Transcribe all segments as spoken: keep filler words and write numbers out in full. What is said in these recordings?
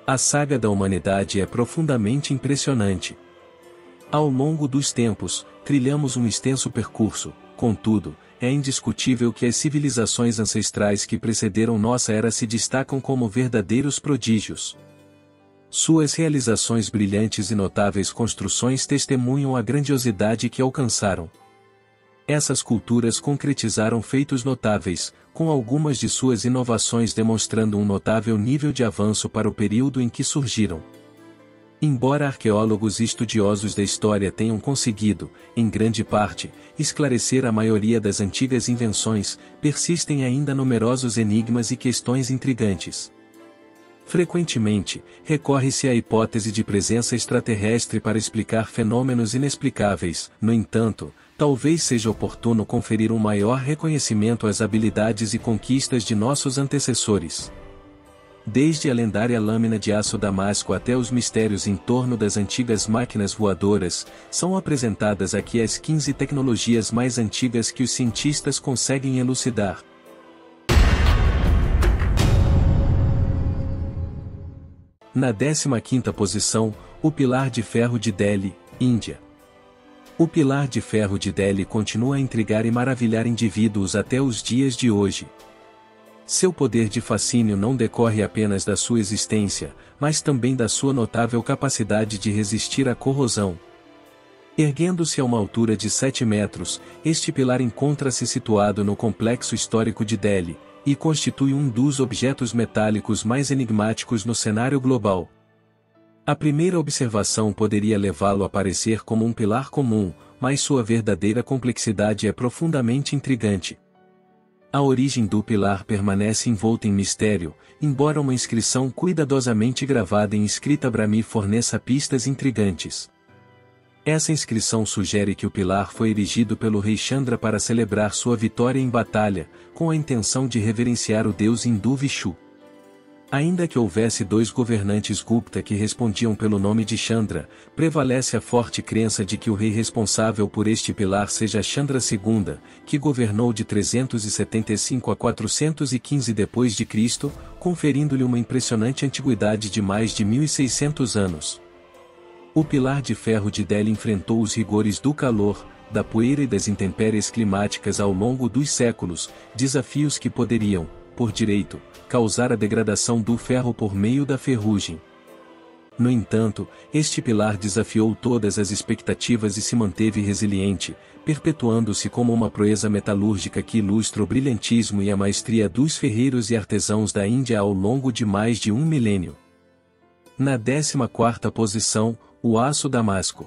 A saga da humanidade é profundamente impressionante. Ao longo dos tempos, trilhamos um extenso percurso, contudo, é indiscutível que as civilizações ancestrais que precederam nossa era se destacam como verdadeiros prodígios. Suas realizações brilhantes e notáveis construções testemunham a grandiosidade que alcançaram. Essas culturas concretizaram feitos notáveis, com algumas de suas inovações demonstrando um notável nível de avanço para o período em que surgiram. Embora arqueólogos e estudiosos da história tenham conseguido, em grande parte, esclarecer a maioria das antigas invenções, persistem ainda numerosos enigmas e questões intrigantes. Frequentemente, recorre-se à hipótese de presença extraterrestre para explicar fenômenos inexplicáveis. No entanto, talvez seja oportuno conferir um maior reconhecimento às habilidades e conquistas de nossos antecessores. Desde a lendária lâmina de aço damasco até os mistérios em torno das antigas máquinas voadoras, são apresentadas aqui as quinze tecnologias mais antigas que os cientistas conseguem elucidar. Na décima quinta posição, o Pilar de Ferro de Delhi, Índia. O Pilar de Ferro de Delhi continua a intrigar e maravilhar indivíduos até os dias de hoje. Seu poder de fascínio não decorre apenas da sua existência, mas também da sua notável capacidade de resistir à corrosão. Erguendo-se a uma altura de sete metros, este pilar encontra-se situado no complexo histórico de Delhi, e constitui um dos objetos metálicos mais enigmáticos no cenário global. A primeira observação poderia levá-lo a parecer como um pilar comum, mas sua verdadeira complexidade é profundamente intrigante. A origem do pilar permanece envolta em mistério, embora uma inscrição cuidadosamente gravada em escrita Brahmi forneça pistas intrigantes. Essa inscrição sugere que o pilar foi erigido pelo rei Chandra para celebrar sua vitória em batalha, com a intenção de reverenciar o deus hindu Vishnu. Ainda que houvesse dois governantes Gupta que respondiam pelo nome de Chandra, prevalece a forte crença de que o rei responsável por este pilar seja Chandra segundo, que governou de trezentos e setenta e cinco a quatrocentos e quinze depois de Cristo, conferindo-lhe uma impressionante antiguidade de mais de mil e seiscentos anos. O Pilar de Ferro de Delhi enfrentou os rigores do calor, da poeira e das intempéries climáticas ao longo dos séculos, desafios que poderiam, por direito, causar a degradação do ferro por meio da ferrugem. No entanto, este pilar desafiou todas as expectativas e se manteve resiliente, perpetuando-se como uma proeza metalúrgica que ilustra o brilhantismo e a maestria dos ferreiros e artesãos da Índia ao longo de mais de um milênio. Na décima quarta posição, o aço damasco.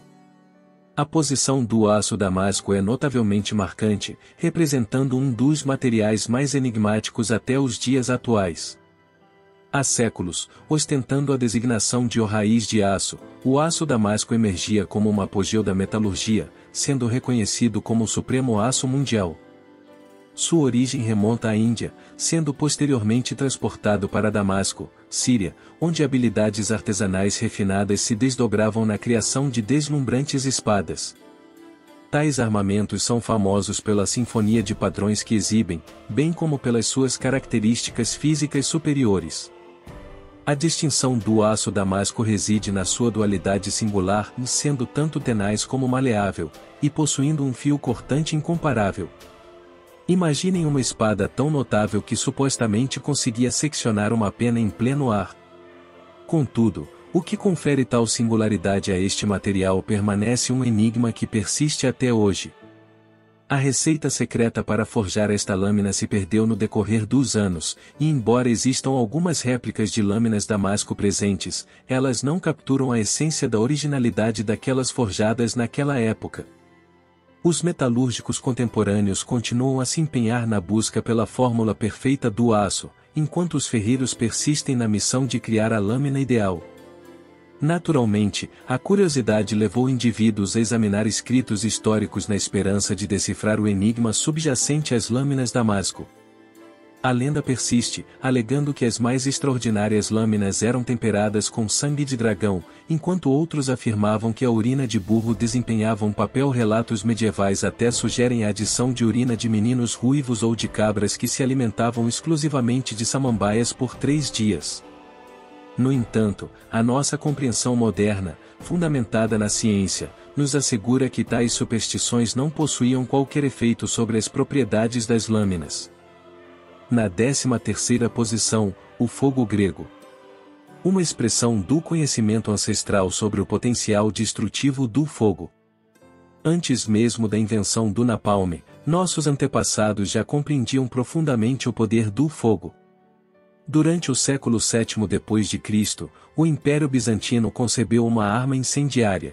A posição do aço damasco é notavelmente marcante, representando um dos materiais mais enigmáticos até os dias atuais. Há séculos, ostentando a designação de o-raiz de aço, o aço damasco emergia como uma apogeu da metalurgia, sendo reconhecido como o supremo aço mundial. Sua origem remonta à Índia, sendo posteriormente transportado para Damasco, Síria, onde habilidades artesanais refinadas se desdobravam na criação de deslumbrantes espadas. Tais armamentos são famosos pela sinfonia de padrões que exibem, bem como pelas suas características físicas superiores. A distinção do aço damasco reside na sua dualidade singular, sendo tanto tenaz como maleável, e possuindo um fio cortante incomparável. Imaginem uma espada tão notável que supostamente conseguia seccionar uma pena em pleno ar. Contudo, o que confere tal singularidade a este material permanece um enigma que persiste até hoje. A receita secreta para forjar esta lâmina se perdeu no decorrer dos anos, e embora existam algumas réplicas de lâminas damasco presentes, elas não capturam a essência da originalidade daquelas forjadas naquela época. Os metalúrgicos contemporâneos continuam a se empenhar na busca pela fórmula perfeita do aço, enquanto os ferreiros persistem na missão de criar a lâmina ideal. Naturalmente, a curiosidade levou indivíduos a examinar escritos históricos na esperança de decifrar o enigma subjacente às lâminas damasco. A lenda persiste, alegando que as mais extraordinárias lâminas eram temperadas com sangue de dragão, enquanto outros afirmavam que a urina de burro desempenhava um papel. Relatos medievais até sugerem a adição de urina de meninos ruivos ou de cabras que se alimentavam exclusivamente de samambaias por três dias. No entanto, a nossa compreensão moderna, fundamentada na ciência, nos assegura que tais superstições não possuíam qualquer efeito sobre as propriedades das lâminas. Na décima terceira posição, o fogo grego. Uma expressão do conhecimento ancestral sobre o potencial destrutivo do fogo. Antes mesmo da invenção do napalm, nossos antepassados já compreendiam profundamente o poder do fogo. Durante o século sétimo depois de Cristo, o Império Bizantino concebeu uma arma incendiária.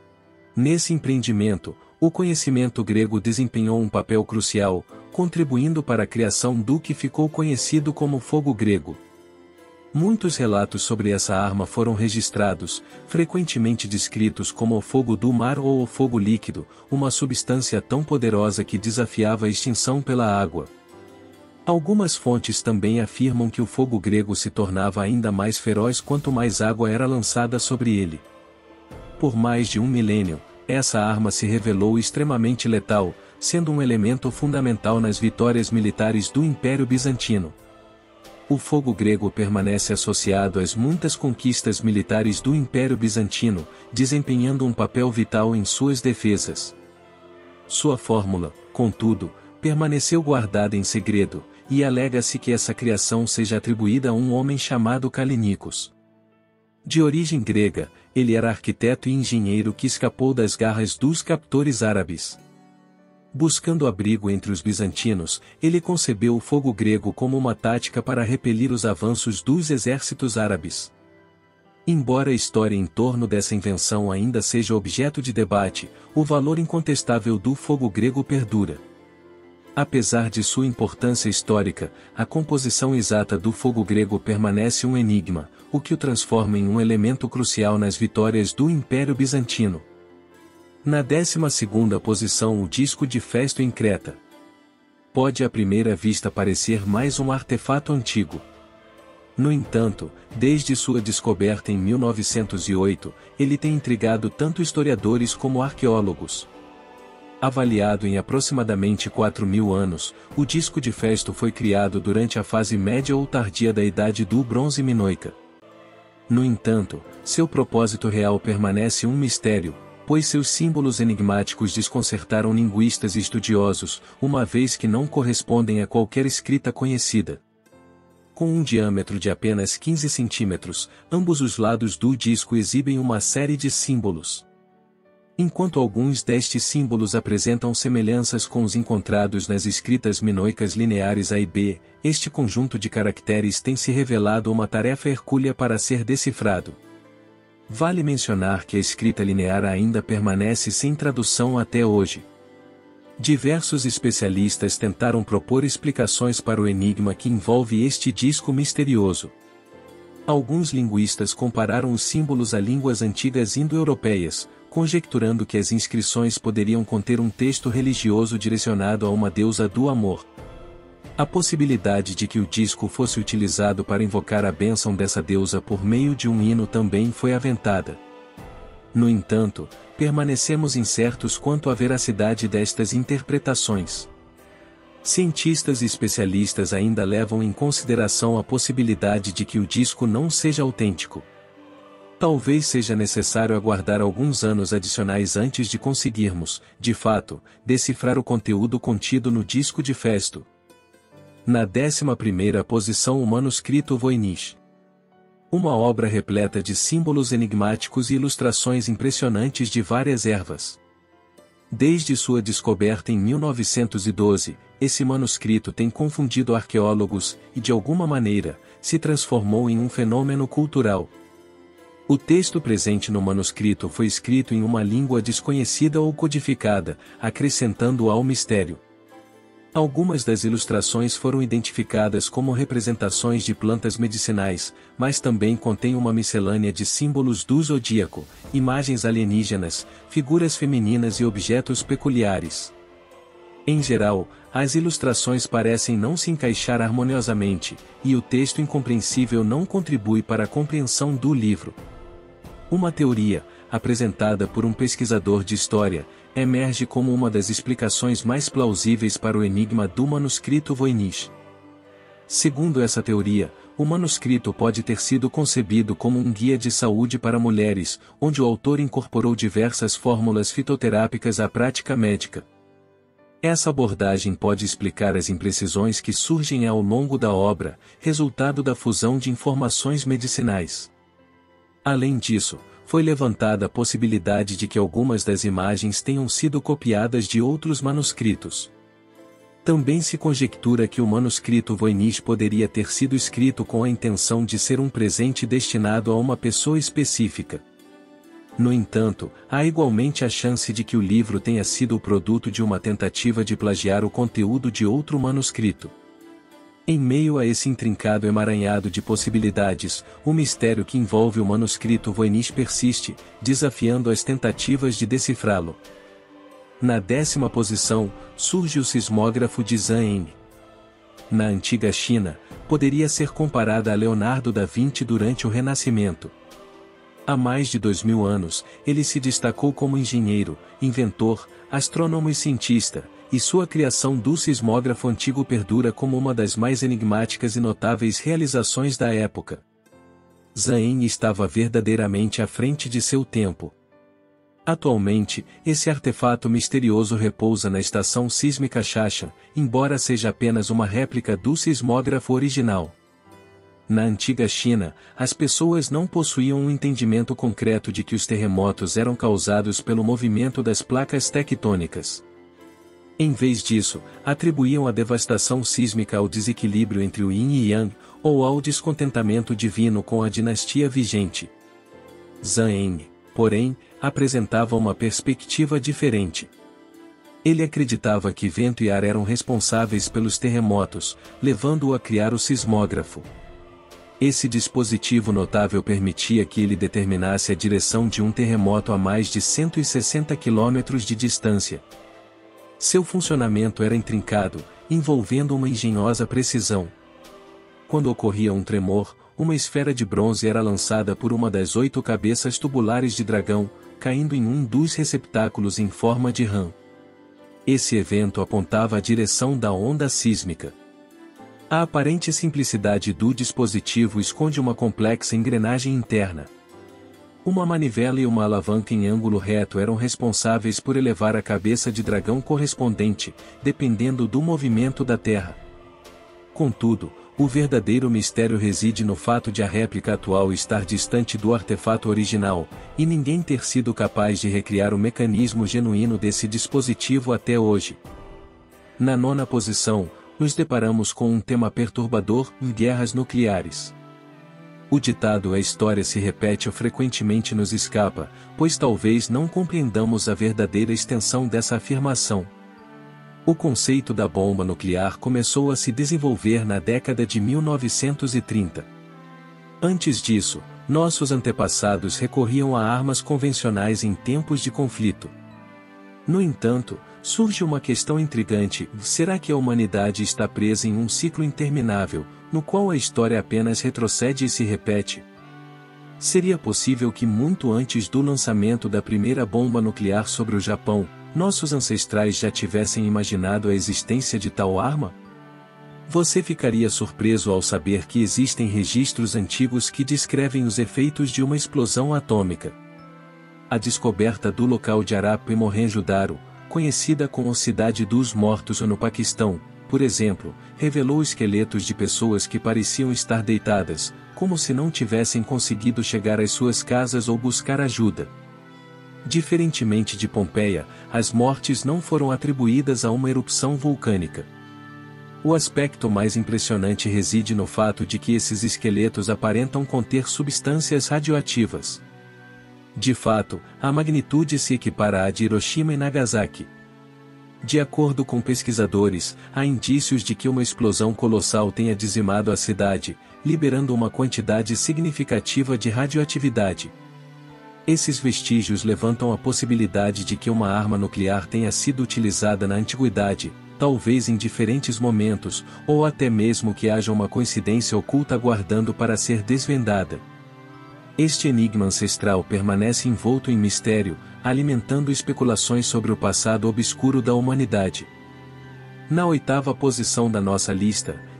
Nesse empreendimento, o conhecimento grego desempenhou um papel crucial, contribuindo para a criação do que ficou conhecido como fogo grego. Muitos relatos sobre essa arma foram registrados, frequentemente descritos como o fogo do mar ou o fogo líquido, uma substância tão poderosa que desafiava a extinção pela água. Algumas fontes também afirmam que o fogo grego se tornava ainda mais feroz quanto mais água era lançada sobre ele. Por mais de um milênio, essa arma se revelou extremamente letal, sendo um elemento fundamental nas vitórias militares do Império Bizantino. O fogo grego permanece associado às muitas conquistas militares do Império Bizantino, desempenhando um papel vital em suas defesas. Sua fórmula, contudo, permaneceu guardada em segredo, e alega-se que essa criação seja atribuída a um homem chamado Calínicos. De origem grega, ele era arquiteto e engenheiro que escapou das garras dos captores árabes. Buscando abrigo entre os bizantinos, ele concebeu o fogo grego como uma tática para repelir os avanços dos exércitos árabes. Embora a história em torno dessa invenção ainda seja objeto de debate, o valor incontestável do fogo grego perdura. Apesar de sua importância histórica, a composição exata do fogo grego permanece um enigma, o que o transforma em um elemento crucial nas vitórias do Império Bizantino. Na décima segunda posição, o disco de Festo em Creta. Pode à primeira vista parecer mais um artefato antigo. No entanto, desde sua descoberta em mil novecentos e oito, ele tem intrigado tanto historiadores como arqueólogos. Avaliado em aproximadamente quatro mil anos, o disco de Festo foi criado durante a fase média ou tardia da Idade do Bronze Minoica. No entanto, seu propósito real permanece um mistério, pois seus símbolos enigmáticos desconcertaram linguistas e estudiosos, uma vez que não correspondem a qualquer escrita conhecida. Com um diâmetro de apenas quinze centímetros, ambos os lados do disco exibem uma série de símbolos. Enquanto alguns destes símbolos apresentam semelhanças com os encontrados nas escritas minoicas lineares A e B, este conjunto de caracteres tem se revelado uma tarefa hercúlea para ser decifrado. Vale mencionar que a escrita linear ainda permanece sem tradução até hoje. Diversos especialistas tentaram propor explicações para o enigma que envolve este disco misterioso. Alguns linguistas compararam os símbolos a línguas antigas indo-europeias, conjecturando que as inscrições poderiam conter um texto religioso direcionado a uma deusa do amor. A possibilidade de que o disco fosse utilizado para invocar a bênção dessa deusa por meio de um hino também foi aventada. No entanto, permanecemos incertos quanto à veracidade destas interpretações. Cientistas e especialistas ainda levam em consideração a possibilidade de que o disco não seja autêntico. Talvez seja necessário aguardar alguns anos adicionais antes de conseguirmos, de fato, decifrar o conteúdo contido no disco de Festo. Na décima primeira posição, o manuscrito Voynich. Uma obra repleta de símbolos enigmáticos e ilustrações impressionantes de várias ervas. Desde sua descoberta em mil novecentos e doze, esse manuscrito tem confundido arqueólogos e, de alguma maneira, se transformou em um fenômeno cultural. O texto presente no manuscrito foi escrito em uma língua desconhecida ou codificada, acrescentando ao mistério. Algumas das ilustrações foram identificadas como representações de plantas medicinais, mas também contém uma miscelânea de símbolos do zodíaco, imagens alienígenas, figuras femininas e objetos peculiares. Em geral, as ilustrações parecem não se encaixar harmoniosamente, e o texto incompreensível não contribui para a compreensão do livro. Uma teoria, apresentada por um pesquisador de história, emerge como uma das explicações mais plausíveis para o enigma do manuscrito Voynich. Segundo essa teoria, o manuscrito pode ter sido concebido como um guia de saúde para mulheres, onde o autor incorporou diversas fórmulas fitoterápicas à prática médica. Essa abordagem pode explicar as imprecisões que surgem ao longo da obra, resultado da fusão de informações medicinais. Além disso, foi levantada a possibilidade de que algumas das imagens tenham sido copiadas de outros manuscritos. Também se conjectura que o manuscrito Voynich poderia ter sido escrito com a intenção de ser um presente destinado a uma pessoa específica. No entanto, há igualmente a chance de que o livro tenha sido o produto de uma tentativa de plagiar o conteúdo de outro manuscrito. Em meio a esse intrincado emaranhado de possibilidades, o mistério que envolve o manuscrito Voynich persiste, desafiando as tentativas de decifrá-lo. Na décima posição, surge o sismógrafo de Zhang. Na antiga China, poderia ser comparada a Leonardo da Vinci durante o Renascimento. Há mais de dois mil anos, ele se destacou como engenheiro, inventor, astrônomo e cientista, e sua criação do sismógrafo antigo perdura como uma das mais enigmáticas e notáveis realizações da época. Zhang estava verdadeiramente à frente de seu tempo. Atualmente, esse artefato misterioso repousa na estação sísmica Shashan, embora seja apenas uma réplica do sismógrafo original. Na antiga China, as pessoas não possuíam um entendimento concreto de que os terremotos eram causados pelo movimento das placas tectônicas. Em vez disso, atribuíam a devastação sísmica ao desequilíbrio entre o Yin e Yang, ou ao descontentamento divino com a dinastia vigente. Zhang, porém, apresentava uma perspectiva diferente. Ele acreditava que vento e ar eram responsáveis pelos terremotos, levando-o a criar o sismógrafo. Esse dispositivo notável permitia que ele determinasse a direção de um terremoto a mais de cento e sessenta quilômetros de distância. Seu funcionamento era intrincado, envolvendo uma engenhosa precisão. Quando ocorria um tremor, uma esfera de bronze era lançada por uma das oito cabeças tubulares de dragão, caindo em um dos receptáculos em forma de rã. Esse evento apontava a direção da onda sísmica. A aparente simplicidade do dispositivo esconde uma complexa engrenagem interna. Uma manivela e uma alavanca em ângulo reto eram responsáveis por elevar a cabeça de dragão correspondente, dependendo do movimento da Terra. Contudo, o verdadeiro mistério reside no fato de a réplica atual estar distante do artefato original, e ninguém ter sido capaz de recriar o mecanismo genuíno desse dispositivo até hoje. Na nona posição, nos deparamos com um tema perturbador: guerras nucleares. O ditado "a história se repete" ou frequentemente nos escapa, pois talvez não compreendamos a verdadeira extensão dessa afirmação. O conceito da bomba nuclear começou a se desenvolver na década de mil novecentos e trinta. Antes disso, nossos antepassados recorriam a armas convencionais em tempos de conflito. No entanto, surge uma questão intrigante: será que a humanidade está presa em um ciclo interminável, no qual a história apenas retrocede e se repete? Seria possível que muito antes do lançamento da primeira bomba nuclear sobre o Japão, nossos ancestrais já tivessem imaginado a existência de tal arma? Você ficaria surpreso ao saber que existem registros antigos que descrevem os efeitos de uma explosão atômica. A descoberta do local de Harappa e Mohenjo-Daro, conhecida como Cidade dos Mortos no Paquistão, por exemplo, revelou esqueletos de pessoas que pareciam estar deitadas, como se não tivessem conseguido chegar às suas casas ou buscar ajuda. Diferentemente de Pompeia, as mortes não foram atribuídas a uma erupção vulcânica. O aspecto mais impressionante reside no fato de que esses esqueletos aparentam conter substâncias radioativas. De fato, a magnitude se equipara à de Hiroshima e Nagasaki. De acordo com pesquisadores, há indícios de que uma explosão colossal tenha dizimado a cidade, liberando uma quantidade significativa de radioatividade. Esses vestígios levantam a possibilidade de que uma arma nuclear tenha sido utilizada na antiguidade, talvez em diferentes momentos, ou até mesmo que haja uma coincidência oculta aguardando para ser desvendada. Este enigma ancestral permanece envolto em mistério, alimentando especulações sobre o passado obscuro da humanidade. Na oitava posição da nossa lista,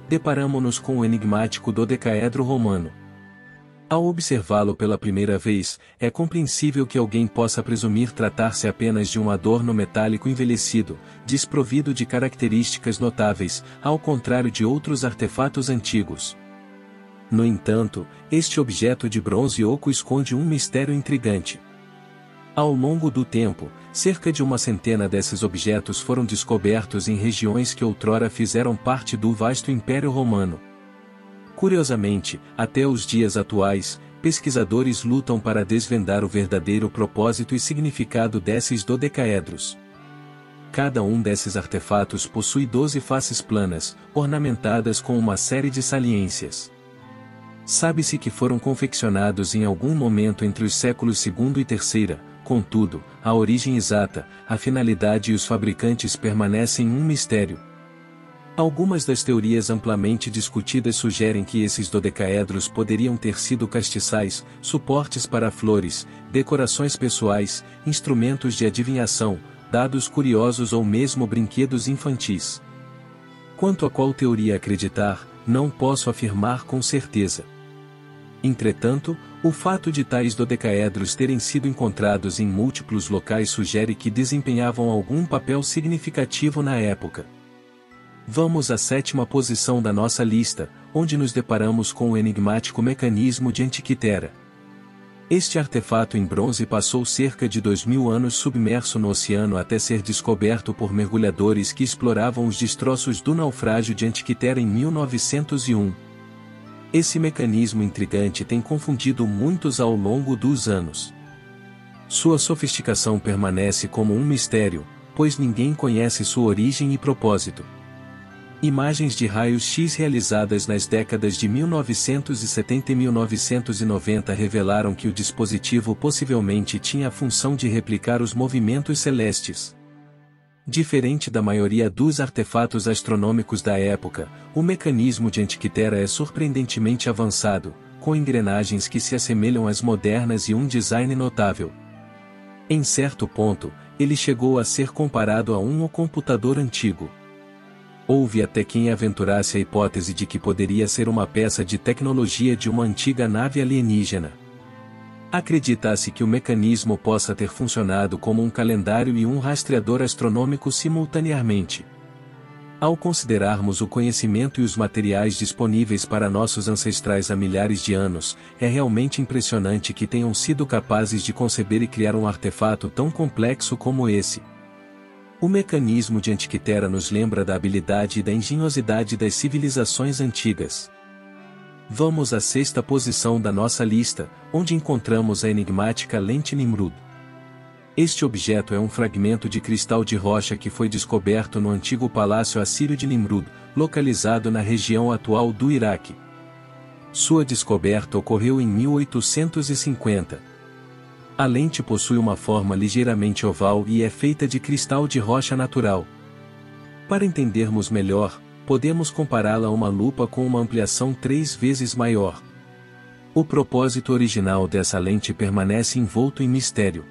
deparamo-nos com o enigmático dodecaedro romano. Ao observá-lo pela primeira vez, é compreensível que alguém possa presumir tratar-se apenas de um adorno metálico envelhecido, desprovido de características notáveis, ao contrário de outros artefatos antigos. No entanto, este objeto de bronze oco esconde um mistério intrigante. Ao longo do tempo, cerca de uma centena desses objetos foram descobertos em regiões que outrora fizeram parte do vasto Império Romano. Curiosamente, até os dias atuais, pesquisadores lutam para desvendar o verdadeiro propósito e significado desses dodecaedros. Cada um desses artefatos possui doze faces planas, ornamentadas com uma série de saliências. Sabe-se que foram confeccionados em algum momento entre os séculos segundo e terceira, contudo, a origem exata, a finalidade e os fabricantes permanecem um mistério. Algumas das teorias amplamente discutidas sugerem que esses dodecaedros poderiam ter sido castiçais, suportes para flores, decorações pessoais, instrumentos de adivinhação, dados curiosos ou mesmo brinquedos infantis. Quanto a qual teoria acreditar, não posso afirmar com certeza. Entretanto, o fato de tais dodecaedros terem sido encontrados em múltiplos locais sugere que desempenhavam algum papel significativo na época. Vamos à sétima posição da nossa lista, onde nos deparamos com o enigmático mecanismo de Antiquitera. Este artefato em bronze passou cerca de dois mil anos submerso no oceano até ser descoberto por mergulhadores que exploravam os destroços do naufrágio de Antiquitera em mil novecentos e um. Esse mecanismo intrigante tem confundido muitos ao longo dos anos. Sua sofisticação permanece como um mistério, pois ninguém conhece sua origem e propósito. Imagens de raios-x realizadas nas décadas de mil novecentos e setenta e mil novecentos e noventa revelaram que o dispositivo possivelmente tinha a função de replicar os movimentos celestes. Diferente da maioria dos artefatos astronômicos da época, o mecanismo de Antiquitera é surpreendentemente avançado, com engrenagens que se assemelham às modernas e um design notável. Em certo ponto, ele chegou a ser comparado a um computador antigo. Houve até quem aventurasse a hipótese de que poderia ser uma peça de tecnologia de uma antiga nave alienígena. Acredita-se que o mecanismo possa ter funcionado como um calendário e um rastreador astronômico simultaneamente. Ao considerarmos o conhecimento e os materiais disponíveis para nossos ancestrais há milhares de anos, é realmente impressionante que tenham sido capazes de conceber e criar um artefato tão complexo como esse. O mecanismo de Antiquitera nos lembra da habilidade e da engenhosidade das civilizações antigas. Vamos à sexta posição da nossa lista, onde encontramos a enigmática lente Nimrud. Este objeto é um fragmento de cristal de rocha que foi descoberto no antigo palácio assírio de Nimrud, localizado na região atual do Iraque. Sua descoberta ocorreu em mil oitocentos e cinquenta. A lente possui uma forma ligeiramente oval e é feita de cristal de rocha natural. Para entendermos melhor, podemos compará-la a uma lupa com uma ampliação três vezes maior. O propósito original dessa lente permanece envolto em mistério.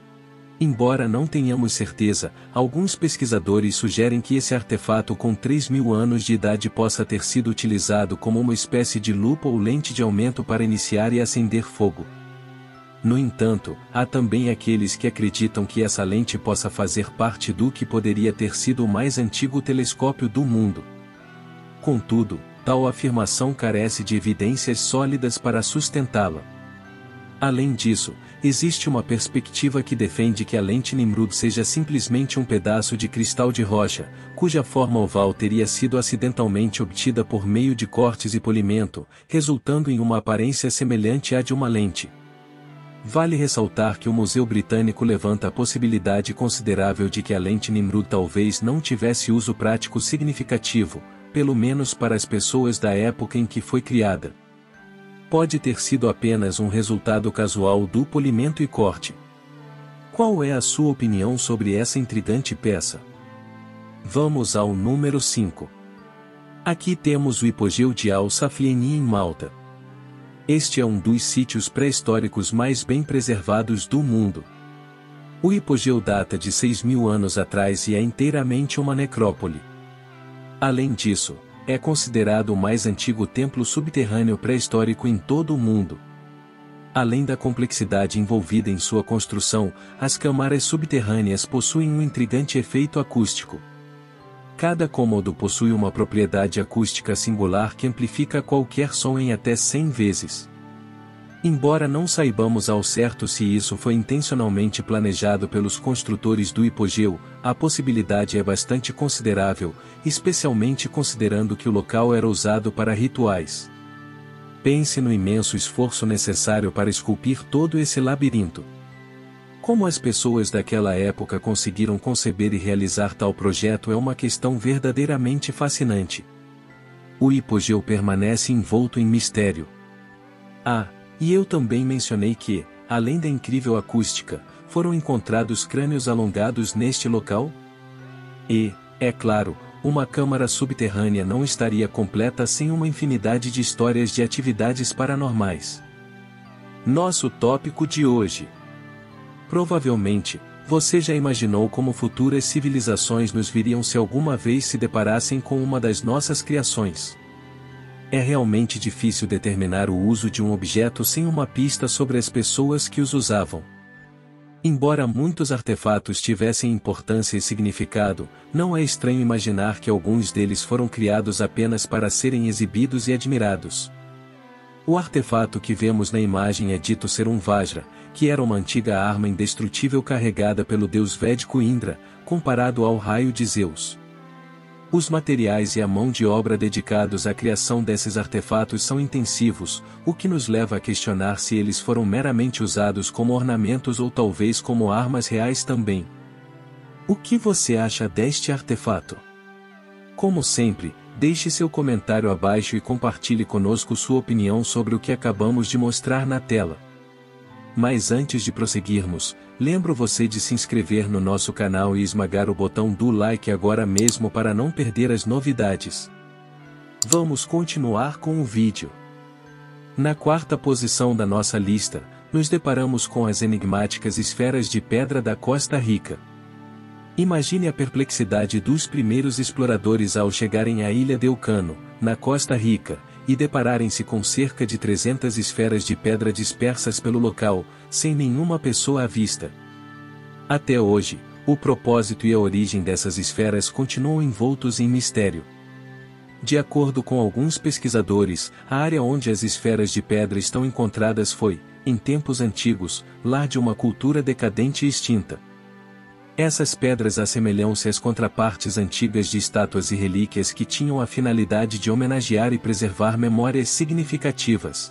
Embora não tenhamos certeza, alguns pesquisadores sugerem que esse artefato com três mil anos de idade possa ter sido utilizado como uma espécie de lupa ou lente de aumento para iniciar e acender fogo. No entanto, há também aqueles que acreditam que essa lente possa fazer parte do que poderia ter sido o mais antigo telescópio do mundo. Contudo, tal afirmação carece de evidências sólidas para sustentá-la. Além disso, existe uma perspectiva que defende que a lente Nimrud seja simplesmente um pedaço de cristal de rocha, cuja forma oval teria sido acidentalmente obtida por meio de cortes e polimento, resultando em uma aparência semelhante à de uma lente. Vale ressaltar que o Museu Britânico levanta a possibilidade considerável de que a lente Nimrud talvez não tivesse uso prático significativo, pelo menos para as pessoas da época em que foi criada. Pode ter sido apenas um resultado casual do polimento e corte. Qual é a sua opinião sobre essa intrigante peça? Vamos ao número cinco. Aqui temos o hipogeu de Al-Saflieni em Malta. Este é um dos sítios pré-históricos mais bem preservados do mundo. O hipogeu data de seis mil anos atrás e é inteiramente uma necrópole. Além disso, é considerado o mais antigo templo subterrâneo pré-histórico em todo o mundo. Além da complexidade envolvida em sua construção, as câmaras subterrâneas possuem um intrigante efeito acústico. Cada cômodo possui uma propriedade acústica singular que amplifica qualquer som em até cem vezes. Embora não saibamos ao certo se isso foi intencionalmente planejado pelos construtores do hipogeu, a possibilidade é bastante considerável, especialmente considerando que o local era usado para rituais. Pense no imenso esforço necessário para esculpir todo esse labirinto. Como as pessoas daquela época conseguiram conceber e realizar tal projeto é uma questão verdadeiramente fascinante. O hipogeu permanece envolto em mistério. Ah, e eu também mencionei que, além da incrível acústica, foram encontrados crânios alongados neste local? E, é claro, uma câmara subterrânea não estaria completa sem uma infinidade de histórias de atividades paranormais. Nosso tópico de hoje. Provavelmente, você já imaginou como futuras civilizações nos viriam se alguma vez se deparassem com uma das nossas criações. É realmente difícil determinar o uso de um objeto sem uma pista sobre as pessoas que os usavam. Embora muitos artefatos tivessem importância e significado, não é estranho imaginar que alguns deles foram criados apenas para serem exibidos e admirados. O artefato que vemos na imagem é dito ser um Vajra, que era uma antiga arma indestrutível carregada pelo deus védico Indra, comparado ao raio de Zeus. Os materiais e a mão de obra dedicados à criação desses artefatos são intensivos, o que nos leva a questionar se eles foram meramente usados como ornamentos ou talvez como armas reais também. O que você acha deste artefato? Como sempre, deixe seu comentário abaixo e compartilhe conosco sua opinião sobre o que acabamos de mostrar na tela. Mas antes de prosseguirmos, lembro você de se inscrever no nosso canal e esmagar o botão do like agora mesmo para não perder as novidades. Vamos continuar com o vídeo. Na quarta posição da nossa lista, nos deparamos com as enigmáticas esferas de pedra da Costa Rica. Imagine a perplexidade dos primeiros exploradores ao chegarem à ilha de Elcano, na Costa Rica, e depararem-se com cerca de trezentas esferas de pedra dispersas pelo local, sem nenhuma pessoa à vista. Até hoje, o propósito e a origem dessas esferas continuam envoltos em mistério. De acordo com alguns pesquisadores, a área onde as esferas de pedra estão encontradas foi, em tempos antigos, lar de uma cultura decadente e extinta. Essas pedras assemelham-se às contrapartes antigas de estátuas e relíquias que tinham a finalidade de homenagear e preservar memórias significativas.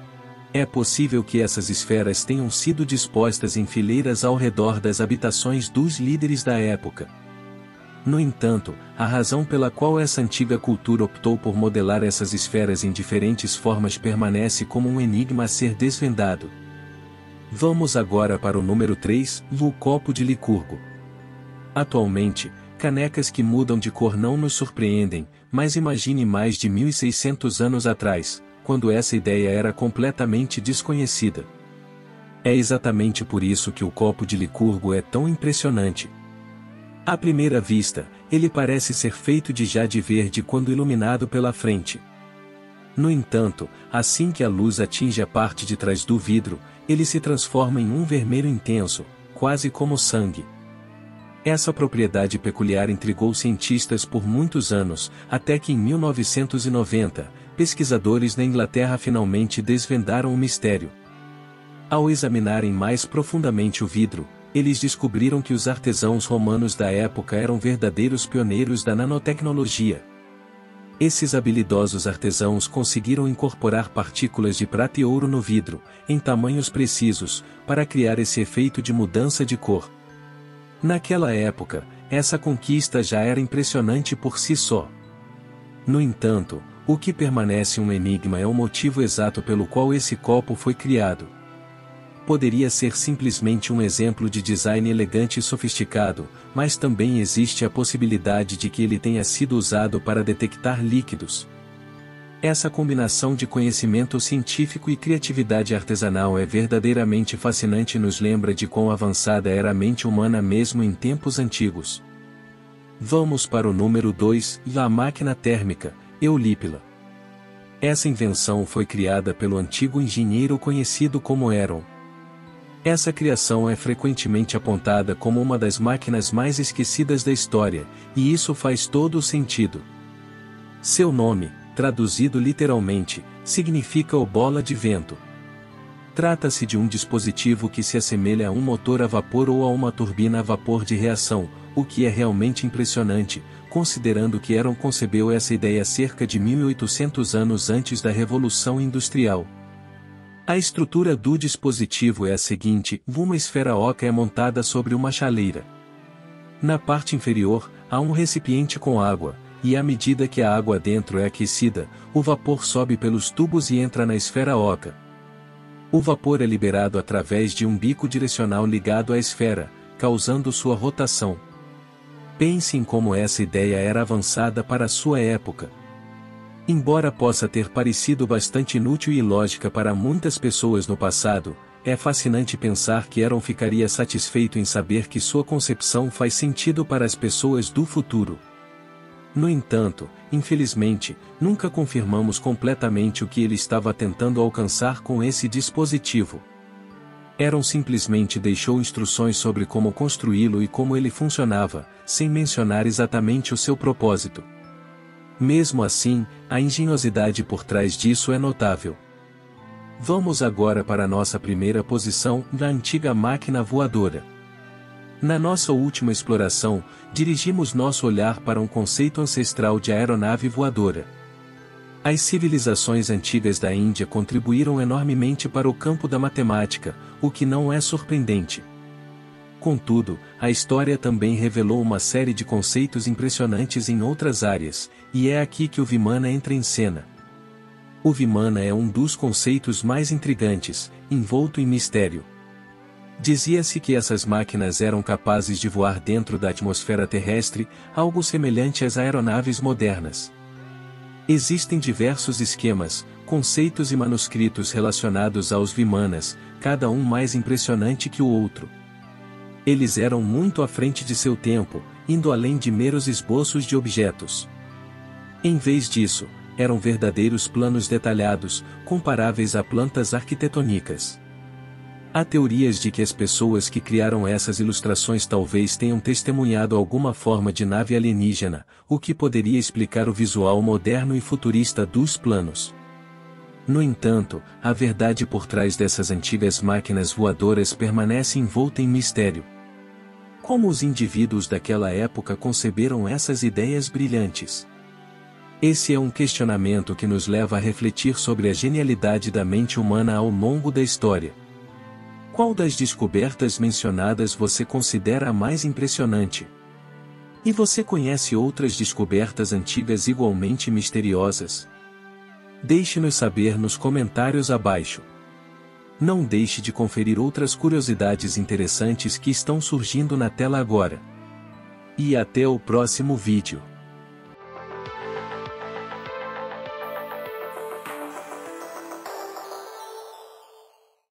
É possível que essas esferas tenham sido dispostas em fileiras ao redor das habitações dos líderes da época. No entanto, a razão pela qual essa antiga cultura optou por modelar essas esferas em diferentes formas permanece como um enigma a ser desvendado. Vamos agora para o número três, o copo de Licurgo. Atualmente, canecas que mudam de cor não nos surpreendem, mas imagine mais de mil e seiscentos anos atrás, quando essa ideia era completamente desconhecida. É exatamente por isso que o copo de Licurgo é tão impressionante. À primeira vista, ele parece ser feito de jade verde quando iluminado pela frente. No entanto, assim que a luz atinge a parte de trás do vidro, ele se transforma em um vermelho intenso, quase como sangue. Essa propriedade peculiar intrigou cientistas por muitos anos, até que em mil novecentos e noventa, pesquisadores na Inglaterra finalmente desvendaram o mistério. Ao examinarem mais profundamente o vidro, eles descobriram que os artesãos romanos da época eram verdadeiros pioneiros da nanotecnologia. Esses habilidosos artesãos conseguiram incorporar partículas de prata e ouro no vidro, em tamanhos precisos, para criar esse efeito de mudança de cor. Naquela época, essa conquista já era impressionante por si só. No entanto, o que permanece um enigma é o motivo exato pelo qual esse copo foi criado. Poderia ser simplesmente um exemplo de design elegante e sofisticado, mas também existe a possibilidade de que ele tenha sido usado para detectar líquidos. Essa combinação de conhecimento científico e criatividade artesanal é verdadeiramente fascinante e nos lembra de quão avançada era a mente humana mesmo em tempos antigos. Vamos para o número dois, a máquina térmica, Eulípila. Essa invenção foi criada pelo antigo engenheiro conhecido como Heron. Essa criação é frequentemente apontada como uma das máquinas mais esquecidas da história, e isso faz todo o sentido. Seu nome, traduzido literalmente, significa o bola de vento. Trata-se de um dispositivo que se assemelha a um motor a vapor ou a uma turbina a vapor de reação, o que é realmente impressionante, considerando que Heron concebeu essa ideia cerca de mil e oitocentos anos antes da Revolução Industrial. A estrutura do dispositivo é a seguinte: uma esfera oca é montada sobre uma chaleira. Na parte inferior, há um recipiente com água, e à medida que a água dentro é aquecida, o vapor sobe pelos tubos e entra na esfera oca. O vapor é liberado através de um bico direcional ligado à esfera, causando sua rotação. Pense em como essa ideia era avançada para a sua época. Embora possa ter parecido bastante inútil e ilógica para muitas pessoas no passado, é fascinante pensar que Heron ficaria satisfeito em saber que sua concepção faz sentido para as pessoas do futuro. No entanto, infelizmente, nunca confirmamos completamente o que ele estava tentando alcançar com esse dispositivo. Heron simplesmente deixou instruções sobre como construí-lo e como ele funcionava, sem mencionar exatamente o seu propósito. Mesmo assim, a engenhosidade por trás disso é notável. Vamos agora para nossa primeira posição, da antiga máquina voadora. Na nossa última exploração, dirigimos nosso olhar para um conceito ancestral de aeronave voadora. As civilizações antigas da Índia contribuíram enormemente para o campo da matemática, o que não é surpreendente. Contudo, a história também revelou uma série de conceitos impressionantes em outras áreas, e é aqui que o Vimana entra em cena. O Vimana é um dos conceitos mais intrigantes, envolto em mistério. Dizia-se que essas máquinas eram capazes de voar dentro da atmosfera terrestre, algo semelhante às aeronaves modernas. Existem diversos esquemas, conceitos e manuscritos relacionados aos Vimanas, cada um mais impressionante que o outro. Eles eram muito à frente de seu tempo, indo além de meros esboços de objetos. Em vez disso, eram verdadeiros planos detalhados, comparáveis a plantas arquitetônicas. Há teorias de que as pessoas que criaram essas ilustrações talvez tenham testemunhado alguma forma de nave alienígena, o que poderia explicar o visual moderno e futurista dos planos. No entanto, a verdade por trás dessas antigas máquinas voadoras permanece envolta em mistério. Como os indivíduos daquela época conceberam essas ideias brilhantes? Esse é um questionamento que nos leva a refletir sobre a genialidade da mente humana ao longo da história. Qual das descobertas mencionadas você considera a mais impressionante? E você conhece outras descobertas antigas igualmente misteriosas? Deixe-nos saber nos comentários abaixo. Não deixe de conferir outras curiosidades interessantes que estão surgindo na tela agora. E até o próximo vídeo.